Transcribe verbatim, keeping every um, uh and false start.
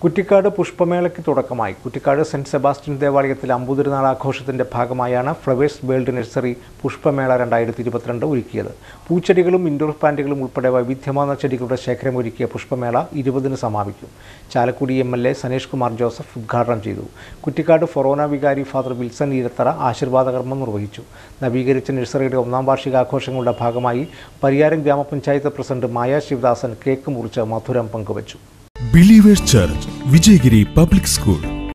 കുറ്റിക്കാട് പുഷ്പമേളയ്ക്ക് തുടക്കമായി. കുറ്റിക്കാട് saint Sebastian ദേവാലയത്തിൽ അമ്പുതിരുനാൾ ആഘോഷത്തിന്റെ ഭാഗമായാണ് ഫ്ലവേഴ്സ് വേൾഡ് നഴ്സറി പുഷ്പമേള രണ്ടായിരത്തി ഇരുപത്തിരണ്ട് ഒരുക്കിയത്. പൂച്ചെടികളും ഇൻഡോർ പ്ലാന്റുകളും ഉൾപ്പെടെ വൈവിധ്യമാർന്ന ചെടികളുടെ ശേഖരമൊരുക്കിയ പുഷ്പമേള ഇരുപതിന് സമാപിക്കും. Chalakudy M L A Saneesh Kumar Joseph ഉദ്ഘാടനം ചെയ്തു. കുറ്റിക്കാട് ഫൊറോന വികാരി ഫാദർ വിൽസൺ ഈരത്തറ ആശീർവാദകർമ്മം നിർവഹിച്ചു. നവീകരിച്ച നഴ്സറിയുടെ ഒന്നാം വാർഷികാഘോഷങ്ങളുടെ ഭാഗമായി പരിയാരം ഗ്രാമപഞ്ചായത്ത് പ്രസിഡന്റ് മായ ശിവദാസൻ കേക്ക് മുറിച്ച് മധുരം പങ്കുവച്ചു. Believers church, Vijayagiri public school.